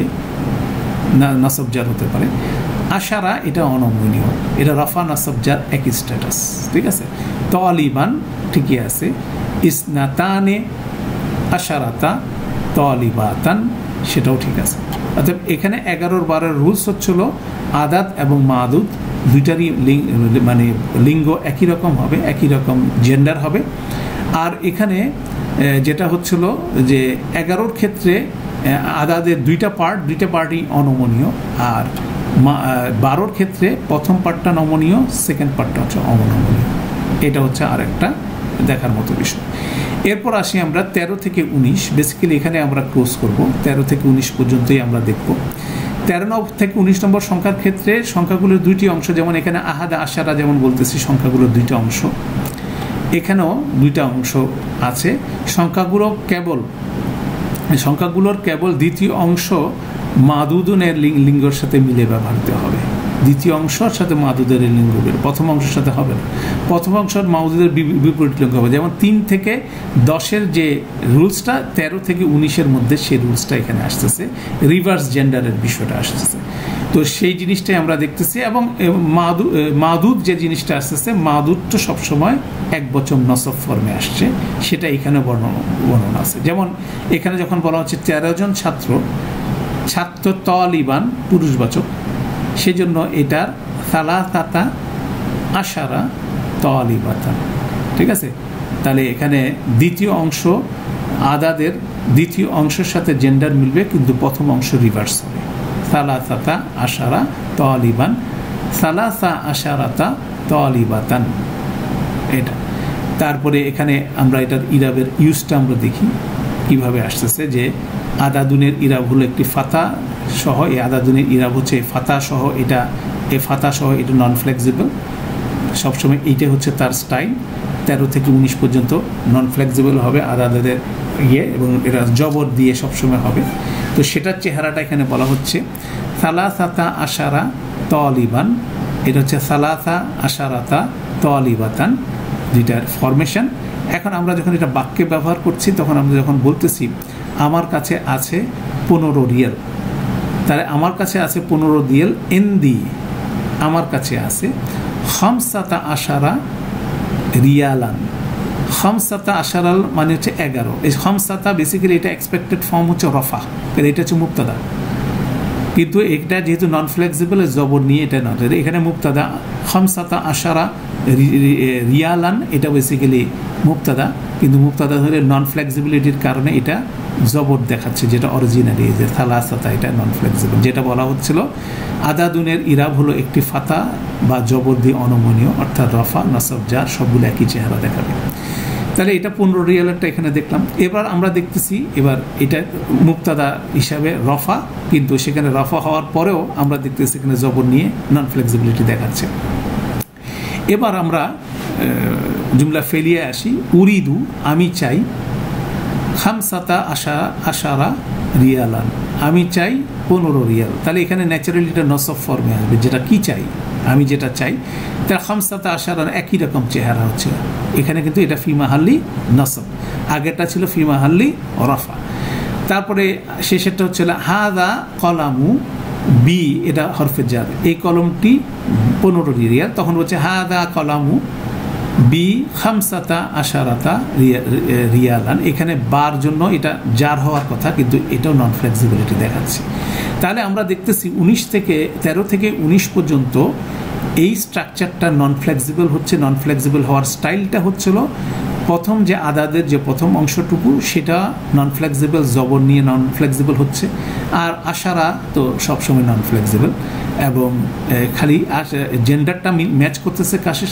না নাসব জার হতে পারে। আশারা এটা অনমনীয়, এটা রফা নাসব জার একই স্ট্যাটাস, ঠিক আছে। তালিবান ঠিকই আছে। ইসনাতানে আশারাতা তালিবাতান সেটাও ঠিক আছে। অর্থাৎ এখানে এগারোর বারোর রুলস হচ্ছিল আদাত এবং মাদুদ দুইটারই মানে লিঙ্গ একই রকম হবে, একই রকম জেন্ডার হবে। আর এখানে যেটা হচ্ছিল যে এগারোর ক্ষেত্রে আদাদের দুইটা পার্ট, দুইটা পার্টই অনমনীয়, আর বারোর ক্ষেত্রে প্রথম পার্টটা নমনীয়, সেকেন্ড পার্টটা হচ্ছে অনমনীয়। এটা হচ্ছে আর একটা দেখার মতো বিষয়। এরপর আসি আমরা তেরো থেকে উনিশ, বেসিক্যালি এখানে আমরা ক্লোজ করব, তেরো থেকে উনিশ পর্যন্তই আমরা দেখব। তেরো থেকে উনিশ নম্বর সংখ্যার ক্ষেত্রে সংখ্যাগুলোর দুইটি অংশ, যেমন এখানে আহাদা আশারা যেমন বলতেছি সংখ্যাগুলোর দুইটা অংশ, এখানেও দুইটা অংশ আছে। সংখ্যাগুলো কেবল সংখ্যাগুলোর কেবল দ্বিতীয় অংশ মাদুদনের লিঙ্গের সাথে মিলে ব্যবহৃত হবে। দ্বিতীয় অংশের সাথে মাদুদের লিঙ্গ, প্রথম অংশের সাথে হবে না। প্রথম অংশের মাদুদের বিপরীত লিঙ্গ হবে। যেমন তিন থেকে দশের যে রুলসটা তেরো থেকে উনিশের মধ্যে সেই রুলসটা এখানে আসতেছে, রিভার্স জেন্ডারের বিষয়টা আসতেছে। তো সেই জিনিসটাই আমরা দেখতেছি। এবং মাদু মাদুদ যে জিনিসটা আসতেছে, মাদুদটা সবসময় এক বচন নসব ফর্মে আসছে, সেটা এখানে বর্ণনা বর্ণনা আছে। যেমন এখানে যখন বলা হচ্ছে তেরো জন ছাত্র, ছাত্র তালিবান পুরুষবাচক, সেজন্য এটার সালাসাতা আশারা তালিবাতান, ঠিক আছে। তাহলে এখানে দ্বিতীয় অংশ আদাদের দ্বিতীয় অংশের সাথে জেন্ডার মিলবে, কিন্তু প্রথম অংশ রিভার্স হবে। সালাসাতা আশারা তালিবান, সালাসা আশারাতা তালিবাতান এটা। তারপরে এখানে আমরা এটার ইরাবের ইউজটা আমরা দেখি কিভাবে আসতেছে, যে আদাদুনের ইরাব হলো একটি ফাতা সহ, এই আদাদুনের ইরাব হচ্ছে ফাতা সহ, এটা এ ফাতা সহ, এটা নন ফ্লেক্সিবল সবসময়, এইটা হচ্ছে তার স্টাইল। তেরো থেকে উনিশ পর্যন্ত নন ফ্লেক্সিবল হবে আদাদের ইয়ে, এবং এরা জবর দিয়ে সবসময় হবে। তো সেটার চেহারাটা এখানে বলা হচ্ছে সালাসাতা আশারা তালিবান, এটা হচ্ছে সালাসা আশারাতা তালিবাতান, দুইটার ফরমেশন। এখন আমরা যখন এটা বাক্যে ব্যবহার করছি, তখন আমরা যখন বলতেছি আমার কাছে আছে পনেরো রিয়াল, তাহলে আমার কাছে আছে পনেরো রিয়াল এন্দি, আমার কাছে আছে খামসাতা আশারা রিয়ালান। খামসাতা আশারাল মানে হচ্ছে এগারো। এই খামসাতা বেসিক্যালি এটা এক্সপেক্টেড ফর্ম হচ্ছে রফা, এটা হচ্ছে মুক্তাদা, কিন্তু এটা যেহেতু নন ফ্লেক্সিবল জবর নিয়ে এটা নয়, এখানে মুক্তাদা। খামসাতা আশারা রিয়ালান এটা বেসিক্যালি মুক্তাদা, কিন্তু মুক্তাদা হলে নন ফ্লেক্সিবিলিটির কারণে এটা জবর দেখাচ্ছে, যেটা অরিজিনালি যে সালাসাতা এটা নন ফ্লেক্সিবল। যেটা বলা হচ্ছিল আদাদুনের ইরাব হলো একটি ফাতা বা জবর দিয়ে অনমনীয়, অর্থাৎ রফা নসব জার সবগুলো একই চেহারা দেখাবে। তাহলে এটা পনেরো রিয়ালেরটা এখানে দেখলাম। এবার আমরা দেখতেছি এবার এটা মুক্তাদা হিসাবে রফা, কিন্তু সেখানে রফা হওয়ার পরেও আমরা দেখতেছি এখানে জবর নিয়ে নন ফ্লেক্সিবিলিটি দেখাচ্ছে। এবার আমরা জুমলা ফেলিয়ে আসি। উরিদু আমি চাই, খামসাতা আশা আশারা রিয়ালান আমি চাই পনেরো রিয়াল। তাহলে এখানে ন্যাচারালি এটা নসব ফর্মে আসবে, যেটা কি চাই আমি যেটা চাই, তার খামসাতা আশারার একই রকম চেহারা হচ্ছে এখানে, কিন্তু এটা ফি মাহাল্লি নসব, আগেরটা ছিল ফি মাহাল্লি রফা। তারপরে শেষেরটা হচ্ছে হাদা কলামু বি, এটা হরফে জার, এই কলমটি পনেরো রিয়াল। তখন বলছে হাদা কলামু বি খামসাতা আশারাতা রিয়ালান, এখানে বার জন্য এটা জার হওয়ার কথা, কিন্তু এটাও নন ফ্লেক্সিবিলিটি দেখাচ্ছে। তাহলে আমরা দেখতেছি উনিশ থেকে তেরো থেকে উনিশ পর্যন্ত এই স্ট্রাকচারটা নন ফ্লেক্সিবল হচ্ছে। নন ফ্লেক্সিবল হওয়ার স্টাইলটা হচ্ছিল প্রথম যে আদাদের যে প্রথম অংশটুকু সেটা নন ফ্লেক্সিবল, জবর নিয়ে নন ফ্লেক্সিবল হচ্ছে, আর আশারা তো সবসময় নন ফ্লেক্সিবল, এবং খালি জেন্ডারটা ম্যাচ করতেছে কাশের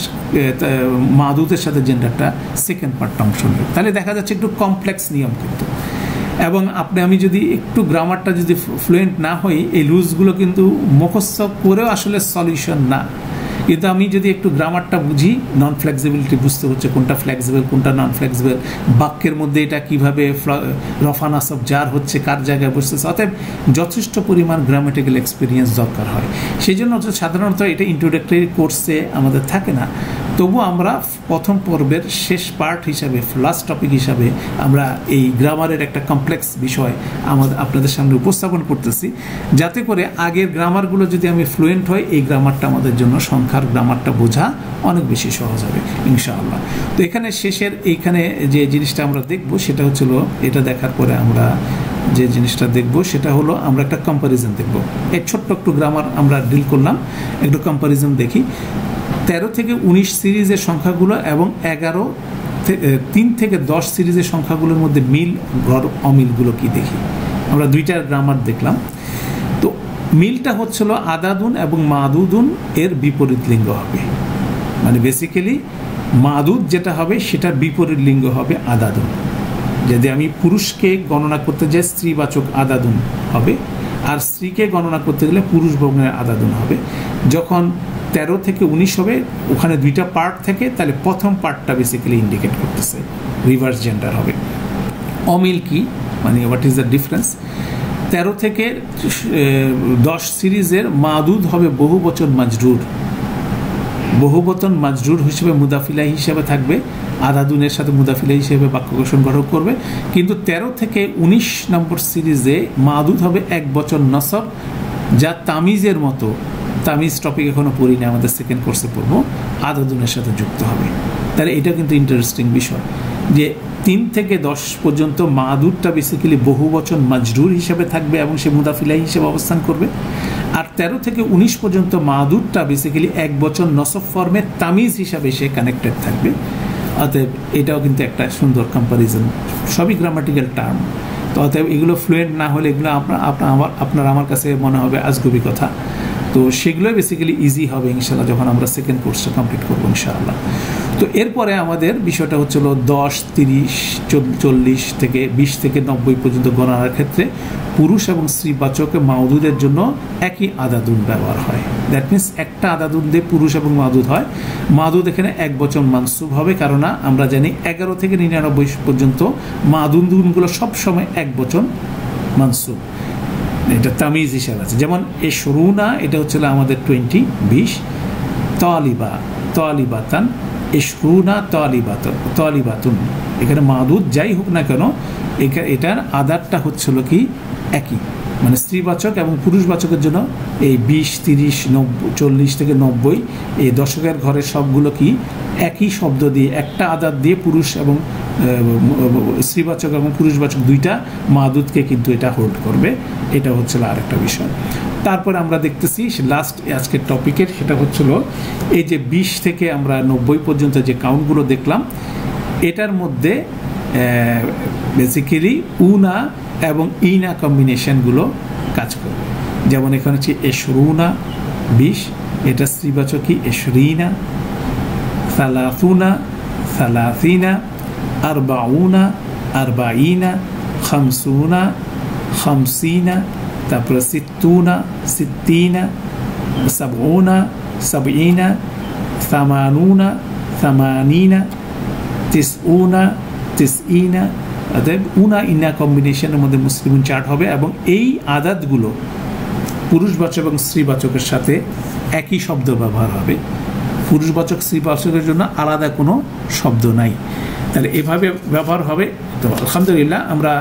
মাদুদের সাথে জেন্ডারটা সেকেন্ড পার্টটা অংশ নিয়ে। তাহলে দেখা যাচ্ছে একটু কমপ্লেক্স নিয়ম কিন্তু। এবং আপনি আমি যদি একটু গ্রামারটা যদি ফ্লুয়েন্ট না হই, এই রুলসগুলো কিন্তু মুখস্থ করেও আসলে সলিউশন না, কিন্তু আমি যদি একটু গ্রামারটা বুঝি, নন ফ্লেক্সিবিলিটি বুঝতে হচ্ছে কোনটা ফ্লেক্সিবল কোনটা নন ফ্লেক্সিবল, বাক্যের মধ্যে এটা কিভাবে রফা নাসব জার হচ্ছে, কার জায়গায় বসতেছে, অতএব যথেষ্ট পরিমাণ গ্রামাটিক্যাল এক্সপিরিয়েন্স দরকার হয়। সেই জন্য সাধারণত এটা ইন্ট্রোডাক্টরি কোর্সে আমাদের থাকে না, তবু আমরা প্রথম পর্বের শেষ পার্ট হিসাবে, লাস্ট টপিক হিসাবে আমরা এই গ্রামারের একটা কমপ্লেক্স বিষয় আমাদের আপনাদের সামনে উপস্থাপন করতেছি, যাতে করে আগের গ্রামারগুলো যদি আমি ফ্লুয়েন্ট হই, এই গ্রামারটা আমাদের জন্য সংখ্যার গ্রামারটা বোঝা অনেক বেশি সহজ হবে ইনশাআল্লাহ। তো এখানে শেষের এইখানে যে জিনিসটা আমরা দেখব সেটা হচ্ছিল, এটা দেখার পরে আমরা যে জিনিসটা দেখব সেটা হলো আমরা একটা কম্প্যারিজন দেখব। এই ছোট্ট একটু গ্রামার আমরা ডিল করলাম, একটু কম্প্যারিজন দেখি। তেরো থেকে উনিশ সিরিজের সংখ্যাগুলো এবং এগারো তিন থেকে দশ সিরিজের সংখ্যাগুলোর মধ্যে মিল গড় অমিলগুলো কি দেখি। আমরা দুইটা গ্রামার দেখলাম। তো মিলটা হচ্ছিল আদাদুন এবং মাদুদুন এর বিপরীত লিঙ্গ হবে, মানে বেসিক্যালি মাদুদ যেটা হবে সেটার বিপরীত লিঙ্গ হবে আদাদুন। যদি আমি পুরুষকে গণনা করতে যাই স্ত্রীবাচক আদাদুন হবে, আর স্ত্রীকে গণনা করতে গেলে পুরুষ ভগ্নের আদাদুন হবে। যখন তেরো থেকে উনিশ হবে, ওখানে দুইটা পার্ট থাকে, তাহলে প্রথম পার্টটা বেসিক্যালি ইন্ডিকেট করতেছে রিভার্স জেন্ডার হবে। অমিল কি, মানে হোয়াট ইজ দ্য ডিফারেন্স? তেরো থেকে দশ সিরিজের মাদুদ হবে বহুবচন মাজরুর, বহুবচন মাজরুর হিসেবে মুদাফিলা হিসেবে থাকবে, আদাদুনের সাথে মুদাফিলা হিসেবে বাক্য গঠন গঠন করবে। কিন্তু তেরো থেকে উনিশ নম্বর সিরিজে মাদুদ হবে এক বচন নসব, যা তামিজের মতো, তামিজ টপিক এখনো পড়ি না, আমাদের সেকেন্ড কোর্সে পড়বো, আদাদুনের সাথে যুক্ত হবে। তাহলে এটা কিন্তু ইন্টারেস্টিং বিষয় যে তিন থেকে দশ পর্যন্ত মাদুদটা বেসিক্যালি বহুবচন মাজরুর হিসেবে থাকবে এবং সে মুদাফিলা হিসেবে অবস্থান করবে, আর তেরো থেকে উনিশ পর্যন্ত মাদুদটা বেসিক্যালি এক বচন নসব ফর্মে তামিজ হিসাবে সে কানেক্টেড থাকবে। অতএব এটাও কিন্তু একটা সুন্দর কম্প্যারিজন, সবই গ্রামাটিক্যাল টার্ম। তো অতএব এগুলো ফ্লুয়েন্ট না হলে এগুলো আপনার আপনার আমার আপনার আমার কাছে মনে হবে আজগুবি কথা। তো সেগুলো বেসিক্যালি ইজি হবে ইনশাআল্লাহ যখন আমরা সেকেন্ড কোর্সটা কমপ্লিট করবো ইনশাআল্লাহ। তো এরপরে আমাদের বিষয়টা হচ্ছিল দশ, তিরিশ, চল্লিশ থেকে বিশ থেকে নব্বই পর্যন্ত গণনার ক্ষেত্রে পুরুষ এবং স্ত্রীবাচক মাদুদের জন্য একই আদাদুন ব্যবহার হয়। দ্যাট মিনস একটা আদাদুন দিয়ে পুরুষ এবং মাদুদ হয়। মাদুদ এখানে এক বচন মানসুব হবে, কারণ আমরা জানি এগারো থেকে নিরানব্বই পর্যন্ত মাদুদগুলো সবসময় এক বচন মানসুব, এটা তামিজ হিসাবে আছে। যেমন এ শরুনা, এটা হচ্ছে আমাদের টোয়েন্টি বিশ, তালিবা তালিবাতান, এ শরুনা তালিবাত তালিবাতুন, এখানে মাদুদ যাই হোক না কেন এটার আদারটা হচ্ছিল কি একই, মানে স্ত্রীবাচক এবং পুরুষবাচকের জন্য এই বিশ, তিরিশ, নব্বই, চল্লিশ থেকে নব্বই এই দশকের ঘরের সবগুলো কি একই শব্দ দিয়ে, একটা আদার দিয়ে পুরুষ এবং স্ত্রীবাচক এবং পুরুষবাচক দুইটা মাদুদকে কিন্তু এটা হোল্ড করবে। এটা হচ্ছিল আরেকটা বিষয়। তারপরে আমরা দেখতেছি লাস্ট আজকের টপিকের, সেটা হচ্ছিল এই যে বিশ থেকে আমরা নব্বই পর্যন্ত যে কাউন্টগুলো দেখলাম, এটার মধ্যে বেসিক্যালি উনা এবং ইনা কম্বিনেশনগুলো কাজ করবে। যেমন এখানে হচ্ছে এশরুনা বিশ, এটা স্ত্রীবাচকই এশরিনা, সালাসুনা সালাসিনা, আরবাউনা আরবাইনা, খামসুনা খামসিনা, তারপরে সিত্তুনা সিত্তিনা, সাবউনা সাবইনা, সামানুনা সামানিনা, তিসউনা তিসইনা। অর্থাৎ উনা ইনা কম্বিনেশনের মধ্যে মুসলিম চার্ট হবে, এবং এই আদাতগুলো পুরুষবাচক এবং স্ত্রীবাচকের সাথে একই শব্দ ব্যবহার হবে। পুরুষবাচক স্ত্রীবাচকের জন্য আলাদা কোনো শব্দ নাই, তাহলে এভাবে ব্যবহার হবে। তো আলহামদুলিল্লাহ আমরা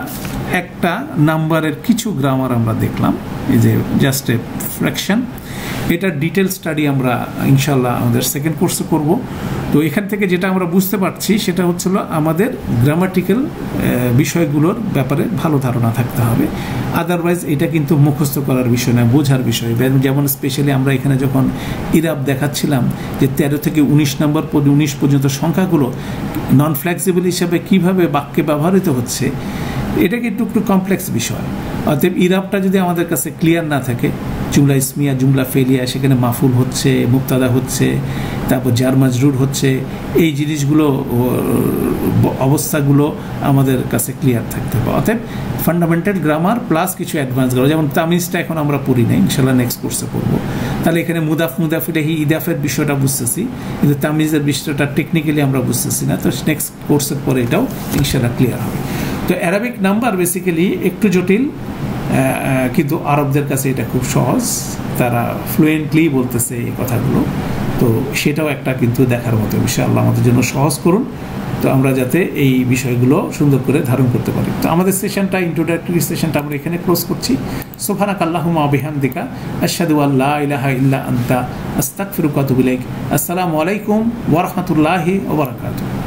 একটা নাম্বারের কিছু গ্রামার আমরা দেখলাম, এই যে জাস্ট এ ফ্র্যাকশন। এটার ডিটেল স্টাডি আমরা ইনশাল্লাহ আমাদের সেকেন্ড কোর্সে করব। তো এখান থেকে যেটা আমরা বুঝতে পারছি সেটা হচ্ছিল আমাদের গ্রামাটিক্যাল বিষয়গুলোর ব্যাপারে ভালো ধারণা থাকতে হবে, আদারওয়াইজ এটা কিন্তু মুখস্থ করার বিষয় না, বোঝার বিষয়। যেমন স্পেশালি আমরা এখানে যখন ইরাব দেখাচ্ছিলাম যে তেরো থেকে উনিশ নম্বর উনিশ পর্যন্ত সংখ্যাগুলো নন ফ্লেক্সিবল হিসাবে কীভাবে বাক্যে ব্যবহৃত হচ্ছে, এটা কিন্তু একটু কমপ্লেক্স বিষয়। অতএব ইরাবটা যদি আমাদের কাছে ক্লিয়ার না থাকে, জুমলা ইসমিয়া জুমলা ফেলিয়া, সেখানে মাফুল হচ্ছে, মুক্তাদা হচ্ছে, তারপর জার মাজরুর হচ্ছে, এই জিনিসগুলো অবস্থাগুলো আমাদের কাছে ক্লিয়ার থাকতে হবে। অতএব ফান্ডামেন্টাল গ্রামার প্লাস কিছু অ্যাডভান্স গ্রামার, যেমন তামিজটা এখন আমরা পড়ি নাই, ইনশাল্লাহ নেক্সট কোর্সে পড়বো। তাহলে এখানে মুদাফ মুদাফ ইলাইহি ইদাফের বিষয়টা বুঝতেছি, কিন্তু তামিজের বিষয়টা টেকনিক্যালি আমরা বুঝতেছি না। তো নেক্সট কোর্সের পরে এটাও ইনশাল্লাহ ক্লিয়ার হবে। তো অ্যারাবিক নাম্বার বেসিক্যালি একটু জটিল, কিন্তু আরবদের কাছে এটা খুব সহজ, তারা ফ্লুয়েন্টলি বলতেছে এই কথাগুলো। তো সেটাও একটা কিন্তু দেখার মতো বিষয়। আল্লাহ আমাদের জন্য সহজ করুন, তো আমরা যাতে এই বিষয়গুলো সুন্দর করে ধারণ করতে পারি। তো আমাদের সেশনটা, ইন্ট্রোডাক্টরি সেশনটা আমরা এখানে ক্লোজ করছি। সুবহানাকাল্লাহুম্মা ওয়া বিহামদিকা আশহাদু আল্লা ইলাহা ইল্লা আনতা আস্তাগফিরুকা ওয়া আতুবু ইলাইক। আসসালামু আলাইকুম ওয়া রাহমাতুল্লাহি ওয়া বারাকাতুহু।